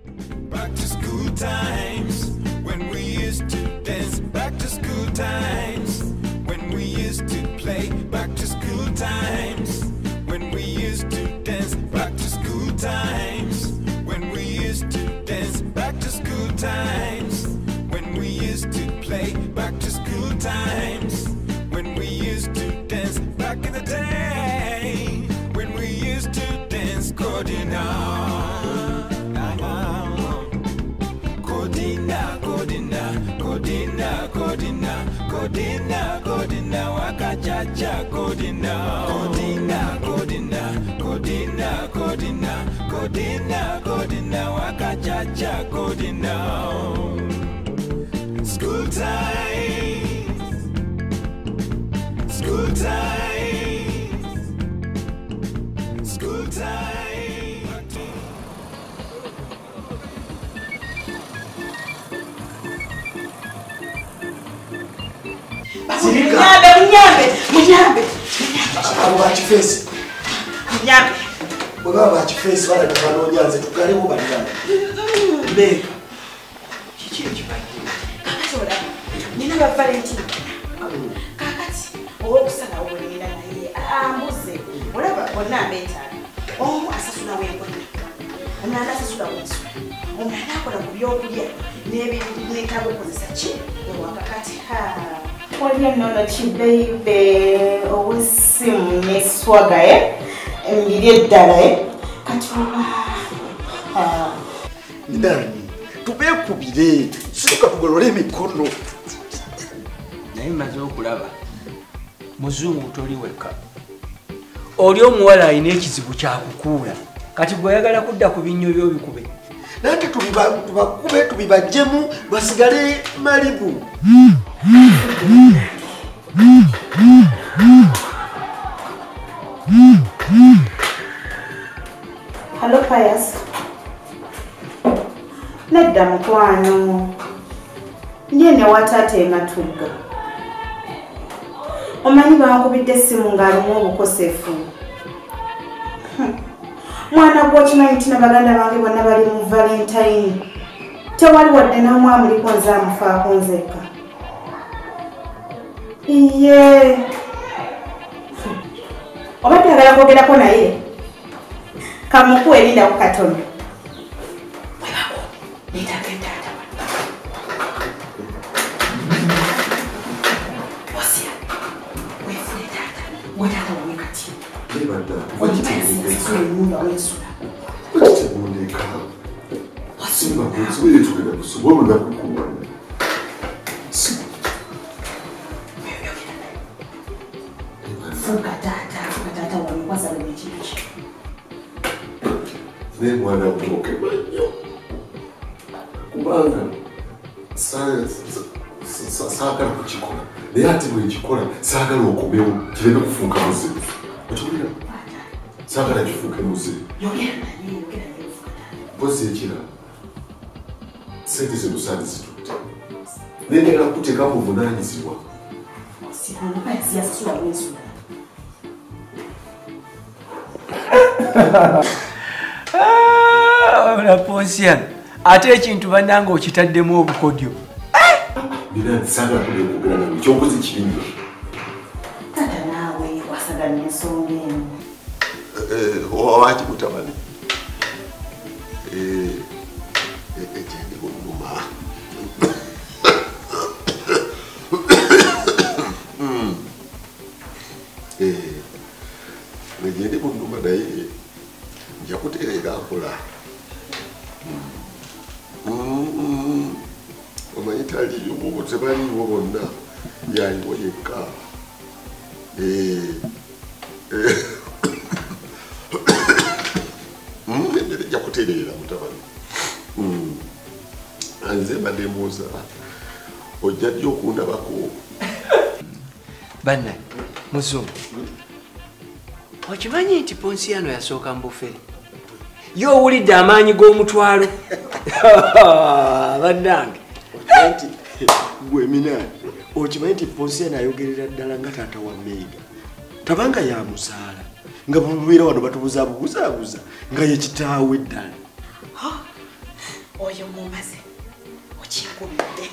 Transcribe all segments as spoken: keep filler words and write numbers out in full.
Back to school times when we used to dance. Back to school times when we used to play. Back to school times when we used to dance. Back to school times when we used to dance. Back to school times when we used to play. Back to school times when we used to dance. Back in the day when we used to dance. Codina, Codina, Codina, Codina, Codina, Codina, Codina, Wakachacha, Codina, Codina, Codina, Codina, Codina, Codina, Codina, Wakachacha, Codina. School time, school time, school time. Munyambe, munyambe, munyambe. Abo bachifesi. Munyambe. Baba bachifesi bana tabanonyanze tukalimu balirana. Mbe. Kiki ekibadde. Kakati ola. Nina ba Valentine. Kakati owo kusala obulinda naye ambuze. Olaba bonna abeta. Omu asasula w'enkona. Omulala asasula w'ensula. Omulala akola ku byokulya n'ebintu n'ekabo okozesa ki? Wakakati ha. Olya nono ki baby owesimu n'eswaga ye embiri eddala ye kati oba Ndani tubekubire situka tugolole emikono naye maze okulaba muzungu toli weka oli omuwala alina ekizibu kyakukuula kati bw'oyagala kudda ku binnyo by'obikube nate tubakube tubibajjemu basigale malibu. Hello Pius. Nedda mukwano. Nyene watate Matugga. Omanyi bankubidde essimu ng'alimu obukosefu. Mwana gw'okimanyi nti baganda bange bonna bali mu Valentine. Tewali wadde n'omu amuliko nze amufaako nzekka. Iye. Obadde agala kwogerako naye. Kamukuwe linda ku katono. Webako. Nitaka endada. Wasia. Wefune dada. Wadada wamekati. Leba dada. Wajipesi nyumba wesula. Wachitemundeka. Wasimba kuziwe tugenda kusubwa munda kukumwana. Fuka dada, fuka dada wamekwaza wamechibiki. Ne mwana mwoke manyo. Kubanga saagala kukikola naye ate bwekikola saagala okomewo kireme kufunka muzibu okiwulira saagala kifunke muzibu mpozi ekira sente zino saadi zitutte naye njagala kuteeka buvunaanyizibwa wabula Ponsiano ate ekintu bannanga okitaddemu obukodyo bina saagala kulekugera nawe ekyokozi kirinyo tata naawe wasagala ensonga eno owaki mutabani ekyende oluluma negende bululuma naye njakutereera nkola omanyi taliyo bobo tebaliiwo bonna yaliwo yekka endere jakutereera mutabani anze mbadde mbuuza ojja ddi okundabako banna muzungu okimanyi nti Ponsiano yasooka mbufere yo owulidde amaanyi g'omutwalo bannange nti gwe Minani okimanyi nti Ponsiano ayogerera ddala nga taata wa Mega tabanga yamusaala nga bumubeera wano batubuzabubuzaabuza nga ye kitaawe ddala oyo mumaze okikubidde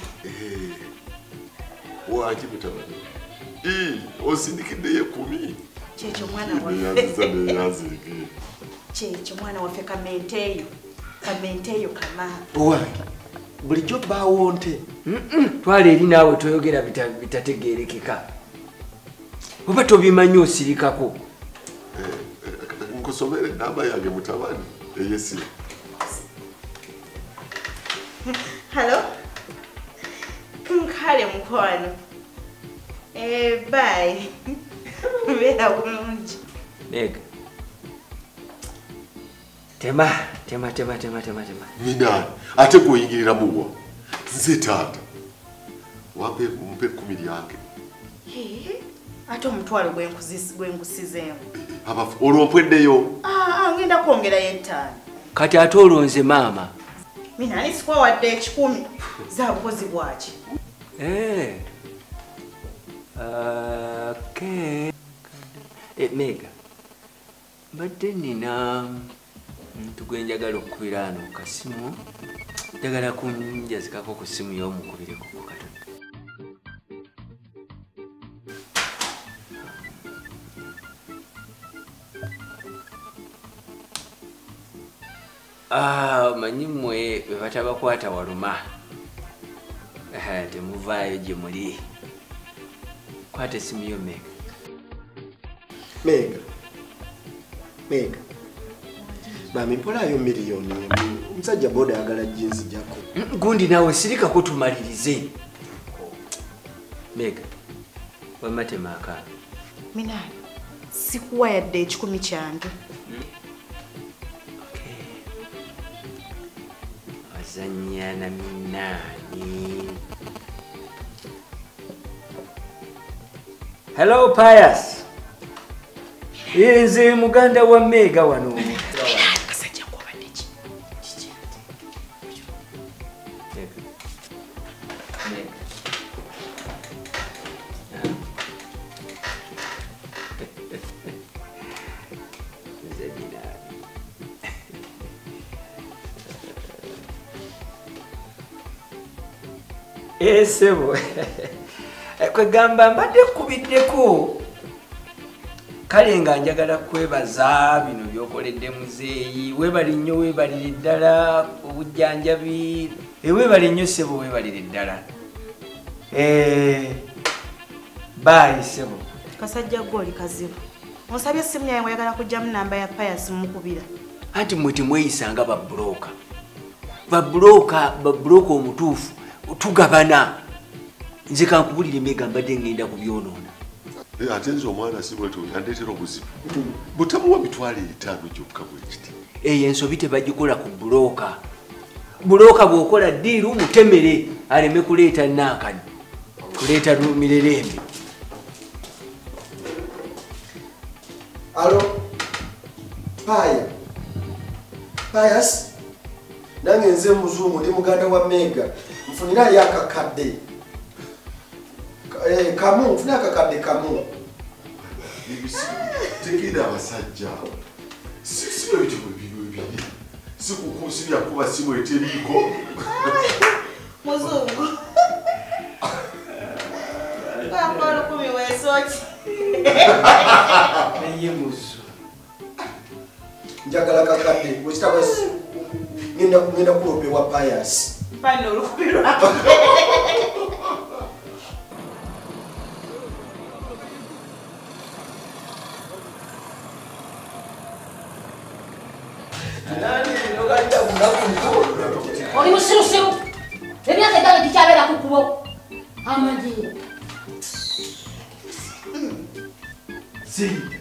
waki mutabani ii osindikiddeyo kumi kyekyo mwana waffe yazike kyekyo mwana waffe kamenteeyo kamenteeyo kama owange bulijjo bbaawo nte twala eri naawe toyogera bitategeerekeka oba tobimanyi osirikako nkusomere enamba yange mutabani eyesimu. Hello? Nkale mukwano. Eh, bye. Bera bulungi. Nega. Tema, tema, tema, tema, tema, tema. Minani, ate kuyingirira muwa. Nze taata. Wape mpe kumi lyange. Eh, ate omutwalo gwenkuzisi gwenkusizeemu. Abafu olwompweddeyo. Ah, ngenda kwongera yettaano. Kati ate olonze maama. Minani sikwawadde ekikumi. Za bukozi bwaki. Eh. Okay. Eh, Mega. Mbadde nina muntu gwe njagala okukubira ano ku kasimu. Njagala kunjazikako ku ssimu y'omukubireko ku katono. Ah, manyi mmwe bwe batabakwata waluma. Eh, temuvaayo gye muli. Kwata essimu yo Mega. Mega. Mega. Bami mpolayo miliyoni omusajja boda yagala jinsi jako. Gundi nawe sirikako tumalirize. Mega. Wamate maka. Minani, sikuwa yadde ekikumi kyange. Okay. Wazanya na Minani. Hello Pius. Inzi muganda wa Mega wano. Kasajja kwabadde ki? Mega. Mega. Esebo. Kwegamba mbadde kubiddeko. Kale nga njagala kwebaza bino byokoledde muzeeyi. Webali nnyo webalire ddala obujjanjabi. Ewebali nnyo sebo webalire ddala. Eh, bye sebo. Kasajja gwoli kazibu. Onsabye essimu yange oyagala kujjamu namba ya Pius mukubira. Anti mwe temweyisanga babulooka. Babulooka, babulooka omutuufu. Tugabana. Nze kankubulire Mega mbadde ngenda kubyonoona. Eh, ate nze omwana si bwetu yandeetera obuzibu. Butamuwa mitwalo etaano gyokka bwe kiti. Eyo ensobi tebagikola ku bulooka. Bulooka bw'okola ddiiru mutemere aleme kuleeta nankani. Kuleeta mirerembe. Alo. Paya. Pius. Nange nze muzungu ndi muganda wa Mega. Mfunira yakakadde. Eh, kamu, mfunira akakadde kamu. Tegera abasajja. Sisi bwe bitiko bibiri. Sikukusibya kuba simu eteriiko. Muzungu. Baba lukumi weesooki. Naye muzu. Njagala kakadde. Wekitaba ngenda ngenda kulopewa Pius. Mpano olukumi lwako. Oli musirusiru. Emyaka ettaano tikyabeera ku kubo. Amanjiira. Sirida.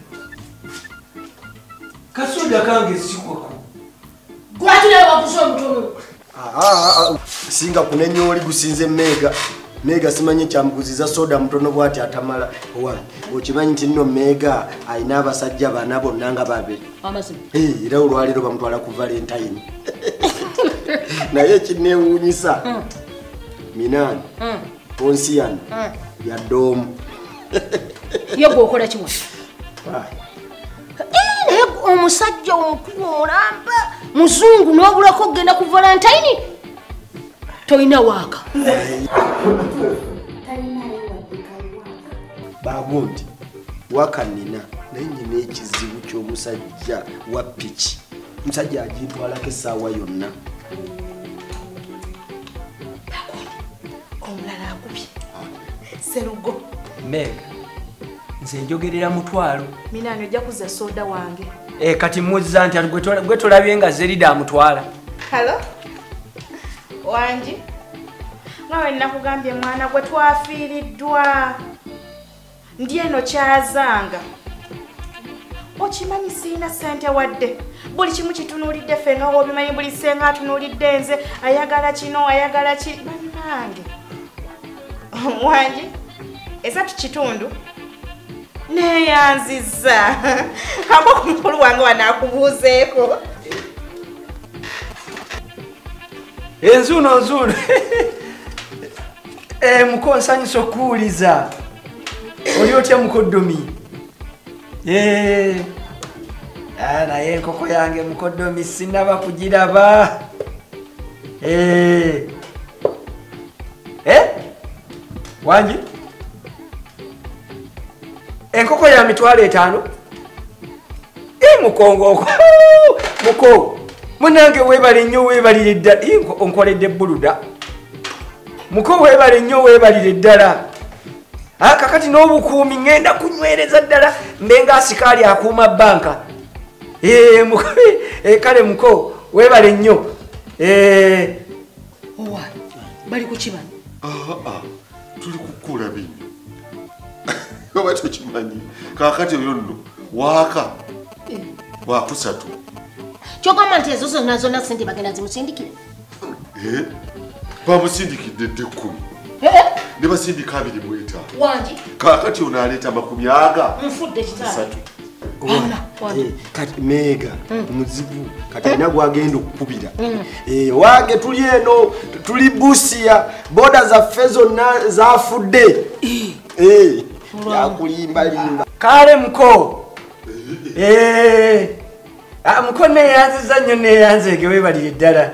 Kasoda kange sikwako. Gwaki naye wakuze omutono. Ah, singa kunenya oli gusinze Mega. Mega simanyi kyamuguziza soda mutono bwati atamala. Owange okimanyi nti nno Mega ayina abasajja bana bonna nga babiri. Amasimu. Eh, era olwaliro bamutwala ku Valentine. Naye kineewuunyisa. Mm. Minani. Mm. Ponsiano. Mm. Ya doomu. Ye gwokola kimwe. Bye. Eh, naye omusajja omukulu omulamba muzungu n'obulako okgenda ku valentine tolina waaka bagundi wakanina naye nyina ekizibu ky'omusajja wa piki musajja agintwalako essaawa yonna omulala akubye serugo Mega nze njogerera mutwalo Minani ojja kuzza soda wange e kati muzza nti gwe tolabye nga Zerida amutwala. Halo wanji ngawe nakugambye mwana gwe twafiiriddwa ndi eno kyazanga okimanyi siina ssente wadde buli kimu kitunuulidde ffenna oba obimanyi buli ssenga atunuulidde nze ayagala kino ayagala ki bannange wanji esatu kitundu neyanziza ako ku mukulu wange wanaakubuuzeeko enzuuno nzuuno e muko nsanyusa okuwuliza oli otya mukoddomi e naye enkoko yange mukoddomi sinaba kugiraba e wangi enkoko ya mitwalo etaano e mukongoko muko munange webale nnyo webalire ddala onkoledde bbuluda muko webale nnyo webalire ddala kakati n'obukuumi ŋŋenda kunywereza ddala mbenga asikaali akuuma banka kale muko webale nnyo owa bali kukibani tuli kukula binyo oba tokimanyi kakati oyo nno waaka wakusatu kyogamba nti ezo zonna zonna sente bagenda zimusindikire bamusindikidde dde kkumi ne basindika abiri mu etaano wangi kakati ono aleeta makumi aga nfudde satu kati Mega muzibu kati alina gwagenda okukubira wange tuli eno tuli busia boda zaffe zonna zafudde yakulimbalimba kale muko muko neyanziza nnyo neyanzege webalire ddala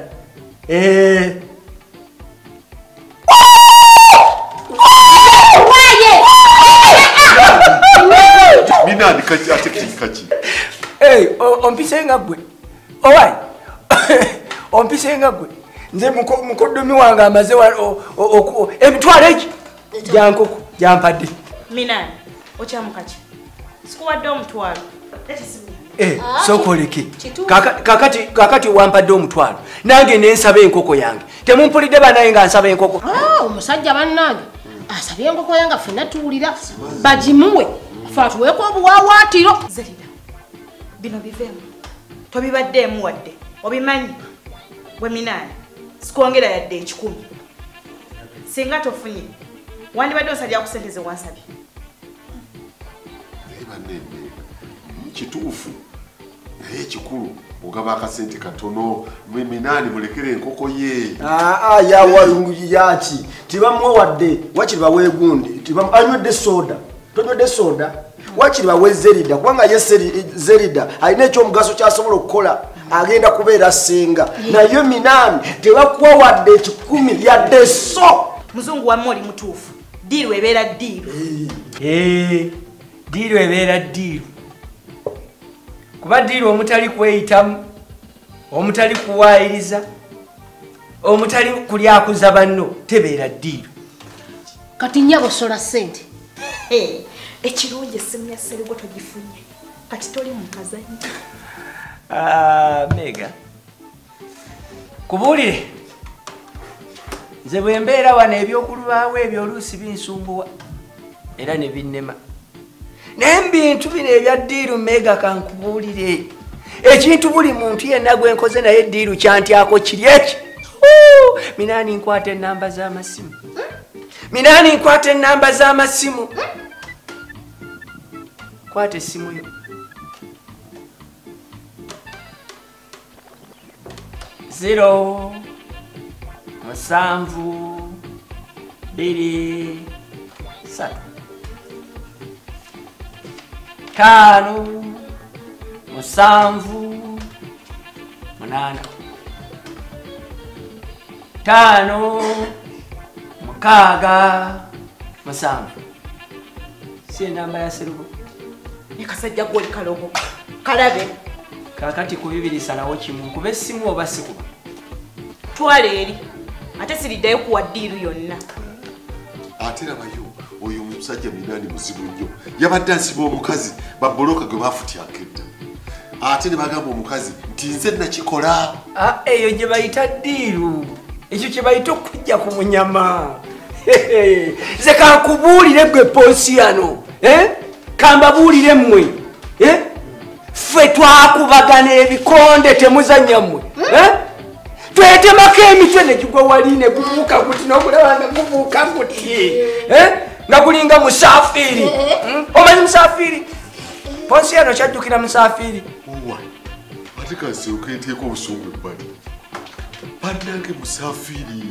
Minani kati ate kiki Hey, ompise nga gwe. Owai. Ompise nga gwe. Nze mukoddomi wange amaze emitwalo eki jankoko jampadde. Minani okyamukaki sikuwadde omutwalo Eh, sokoleke. Kakati kakati wampadde omutwalo. Nange nensaba enkoko yange. Temumpulidde banaye nga nsaba enkoko. Ah, omusajja bannange asabye enkoko yange ffenna tuwulira bagimuwe fatuweeko obuwawaatiro. Zerida bino biveemu tobibaddeemu wadde obimanyi bwe Minani sikwongera yadde ekikumi singa tofunye wandibadde osabya ku ssente ze wansabye kituufu naye ekikulu ogaba akasente katono Minani mulekere enkoko ye yawalunguyi yaki tibamuwa wadde wakiri baweegundi anywedde soda tonywedde soda wakiri bawe Zerida kubanga ye Zerida alina ekyomugaso kyasobola okukola agenda kubeera ssenga naye Minani tebakuwa wadde ekikumi yadde so muzungu wamme oli mutuufu diiru ebeera ddiiru diiru ebeera ddiiru kuba diiru omutali kweyitamu omutali kuwaayiriza omutali kulyakuza banno tebeera ddiiru kati nnyabo sola ssente ekirungi essimu ya Serugo togifunye kati toli mu kazanyi. Mega kubuulire nze bwe mbeera wano ebyokulubaawo ebyo oluusi binsumbuwa era ne binnema naye mbintu bino ebya ddiiru Mega kankubuulire ekintu buli muntu yenna gwe nkoze naye ddiiru kyantyako kiri eki Minani nkwata ennamba z'amasimu Minani nkwata ennamba z'amasimu kwata essimu yo zero musanvu biri satu tano musanvu munana tano mukaaga musanvu si enamba ya serugo nekasajja gwoli kalobo kalabe kakati ku bibiri salawo kimu kuba essimu oba sikuba twala eri ate siriddayo kuwa ddiiru yonna ate rabayo oyo omusajja minani muzibu nnyo yabadde ansiba omukazi baboloka gwe bafutyanka edda ate ne bagamba omukazi nti nze nakikola eyo gye bayita ddiiru ekyo kye bayita okujja ku munyama ze kankubuulire gwe Ponsiano kambabuulire mmwe ffe twakubagana ebikonde temuzannya mmwe twetemako emitwe negigwa wali ne gubuuka guti nokulaba nga gubuuka guti nga gulinga musafiiri omanyi musafiiri Ponsiano kyajjukira musafiiri ate kanseruka enteeka obusungu ebbali bannange musafiiri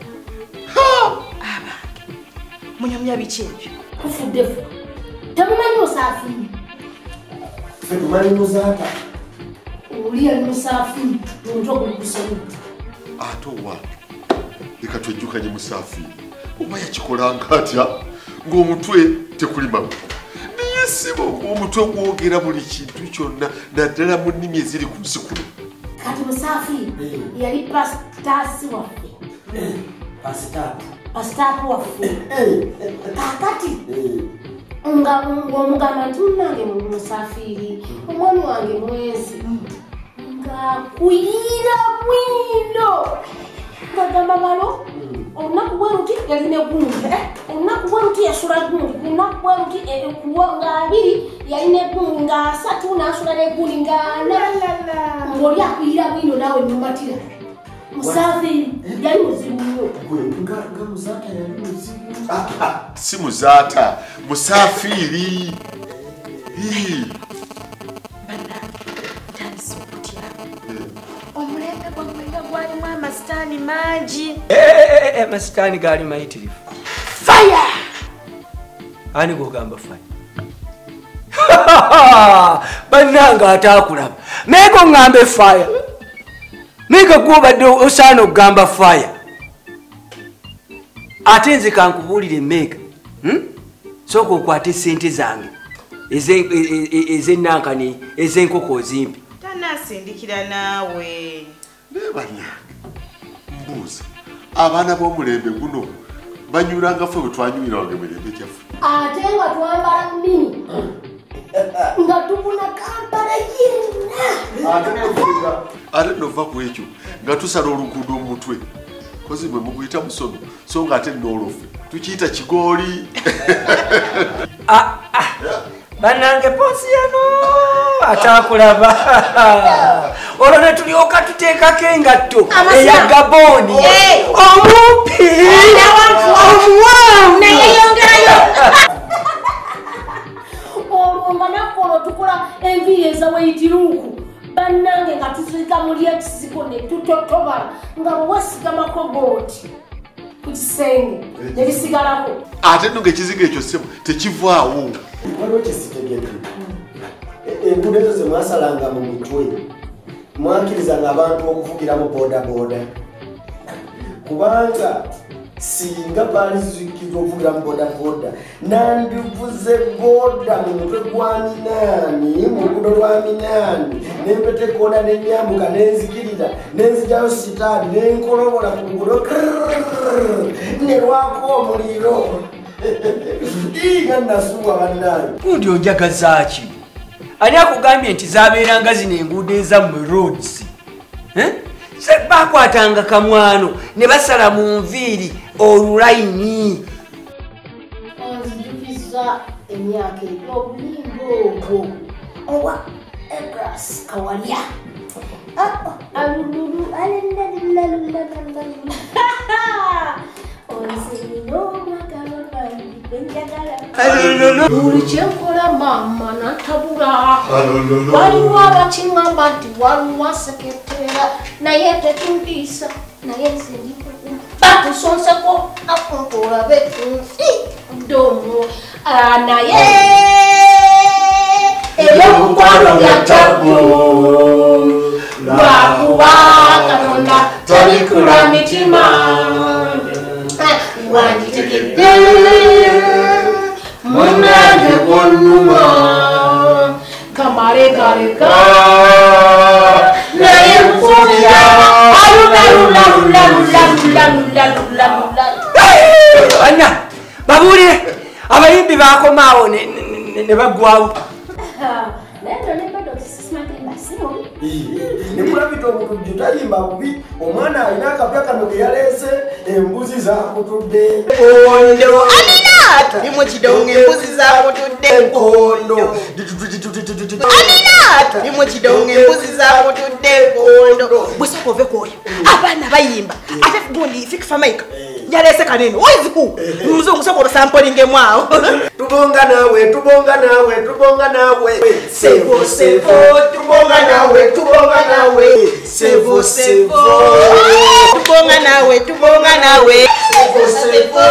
abange munyumya biki ebyo kufuddefu temumanyi musafiiri ffe tumanyi muzaata oli yali musafiiri muntu oguli kusoma ate owange leka twejjukanye musafiiri oba yakikolanga atya ng'omutwe tekuli magu naye sibo omutwe gwogera buli kintu kyonna naddala mu nnimi eziri ku nsi kuno kati musafiiri yali pasitaasi waffe pasitaatu pasitaatu waffe kakati nga ng'omugamba nti munnange musafiiri omwami wange mwezi ng'akuyira bwino ngagamba balo olunaku bwe luti yalina egundi olunaku bwe luti yasula gundi olunaku bwe luti ng'abiri yalina egundi ng'asatu n'asula n'egundi ng'ana ng'oli akuyira bwino naawe mumatira musafiiri yali muzibu nnyo nga muzaata yali muzibu si muzaata musafiiri tandisa okutya omulembe gwagwenga gwalimu amasitaani mangi amasitaani gaali mayitirivu faya ani gogamba faya bannanga ataakulaba meeko ŋŋambe faya meeka gwobadde osaana okugamba faya ate nze kankubuulire meeka sooka okwata esente zange ezennankani ez'enkoko ozimpi tanasindikira naawe naye bannange mbuuza abaana b'omulembe guno banyuranga ffe bwe twanywira wange mulembe kyaffe ate nga twambala mini nga tubuna kampala yenna ate nova ku ekyo nga tusala oluguudo mu mutwe kozi mwe muguyita musono so nga ate nooloffe tukiyita kigooli bannange Ponsiano ataakulaba olwo ne tulyoka tuteekako engatto eya gabooni omumpi omuwanvu olwo nga nakkono tukola enviiri ezaweyitiruuku bannange nga tuzirika muli ekisiko ne tutotobala nga bwewesigamako booti ku kisenge ne bisigalako ate nno ng'ekizigo ekyo ssebo tekivaawo waliwo kisitegeke enguudo ezo ze mwasalanga mu mitwe mwakirizanga abantu okuvugiramu boodabooda kubanga singa baali zikiriza okuvugiramu boodabooda nandivuze booda mu mutwe gwa minaani mu luguudo lwa minaani nempetekoona nenyambuka nenzikirira nenzijayo sitaani nenkolobola ku luguudo nelwako omuliro nga nasuwa bannange gundi onjagazaaki ani akugambye nti zabeeranga zino enguudo ezammwe roads bakwatanga kamwano ne basala mu nviiri olulayini onzijukiza emyaka egy'obulimba ogwo owa egras kawalya alululu alalalalalalalala buli kyenkola maama natabula waliwo abakiŋŋamba nti waliwo seketera naye tetundiisa naye nzendikuu batusonseko akunkolabe domo naye ebyomukwano bya tabu lwakuba Katonda tabikula mitima wanditegedde munange gwonnuma kamaleka-leka naye nkuulira alulalulalulalulalulalulalulalulalula Anna babuulire abayimbi bakomaawo ne baggwawo nemulabita obutujju tayimba bubi omwana alina akapya kano ke yaleese embuzi zakutudde enkondo alina tuli mu kidongo embuzi zakutudde enkondo alina tuli mu kidongo embuzi zakutudde enkondo bwesooka ove kwoyo abaana bayimba ate gundi fikifa maika yaleese kanene oiziku muzungu soka obasampolingemu awo tubonga nawe tubonga nawe tubonga nawe sevo sevo tubonga nawe tubonga nawe sevo sevo tubonga nawe tubonga nawe sevo sevo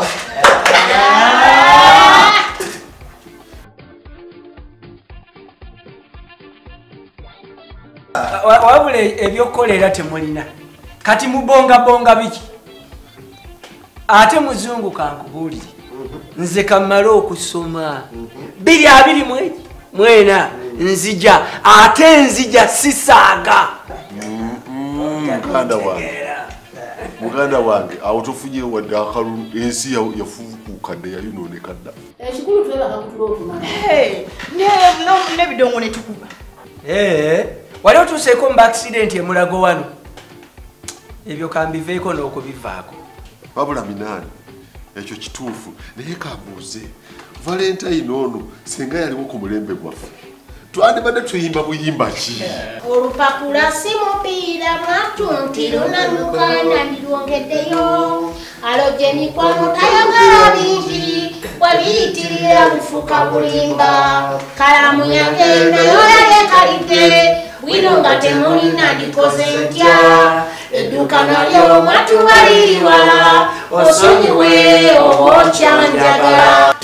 wabula ebyokukolera temulina kati mubongabonga biki ate muzungu kankubuulire nze kamala okusoma biri abiri mwegi mwena nzija ate nzija sisaaga muganda wange muganda wange awo tofunye wadde akalulu ensi yafuukukadde yayinooneka dda ekikulu twebaka kutula okumanya nebidongo netukuba wali otuuseeko mu accident emulago wano ebyo kambiveeko n'okubivaako wabula minaani ekyo kituufu naye kambuuze valentine ono singa yaliwo ku mulembe gwaffe twandibadde tuyimba buyimba ki olupapula si mupiira mwattunti lunalukana ndirwongeddeyo aloje mikwano tayagala bingi bwebiyitirira bufuka bulimba kalamu yange nayo yalekalidde bwino nga temulina ndikoze ntya edduuka nalyo mwatubaliriwala osonyiwe oba okyanjagala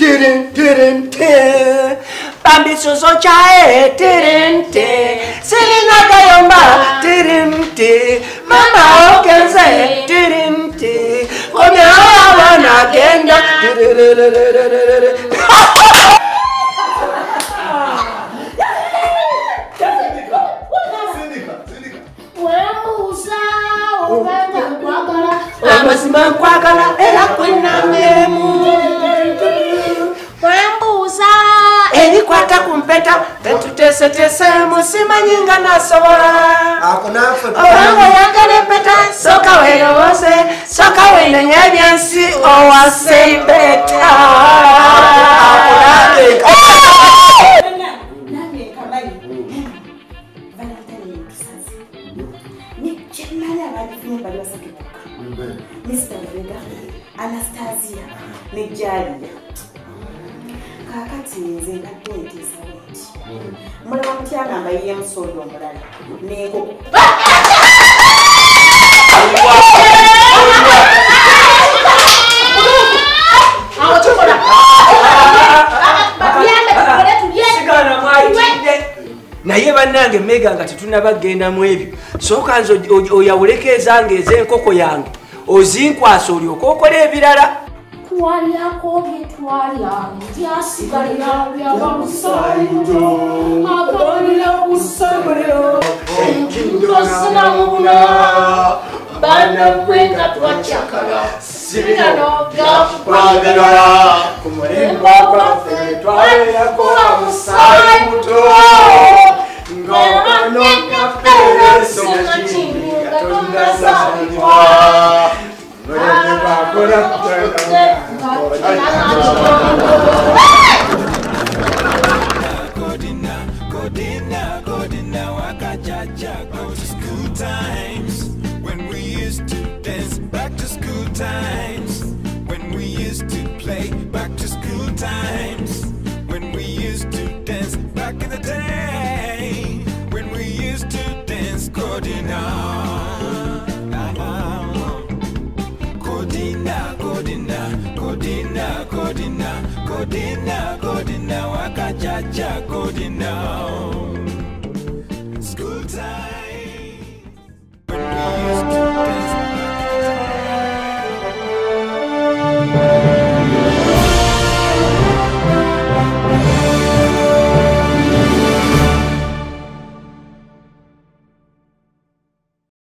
bambisoso kyae tirinte sirina gayomba tirinte mama ogenze tirinte komyawo abaana agenda amazima nkwagala era kwenangemu wembuuza erikwata ku mpeta tetuteeseteesemu simanyinga nasobola obango yagala empeta soka weerowooze soka weenenye ebyansi owase impeta mister Vega, Anastasia, Nigeria. Kakati nze ngadde nteesa bwenti. Mulaba mutya ngamba yiye musondo omulala. Neko. awo tukola sigana mwayitidde naye bannange mega nga tetunabagenda mu ebyo sooka nze oyawuleko ezange ez'enkoko yange ozinkwasa olyoka okola ebirala twalyako byetwalya byasigalira byabamusaido agalira kusabuliro enkindosinamuna banabwenga twacyakala siranogakwagala ku mulembo gwaffe twalirako amusai muto ng'ononapeeresonakininga tondazaalibwa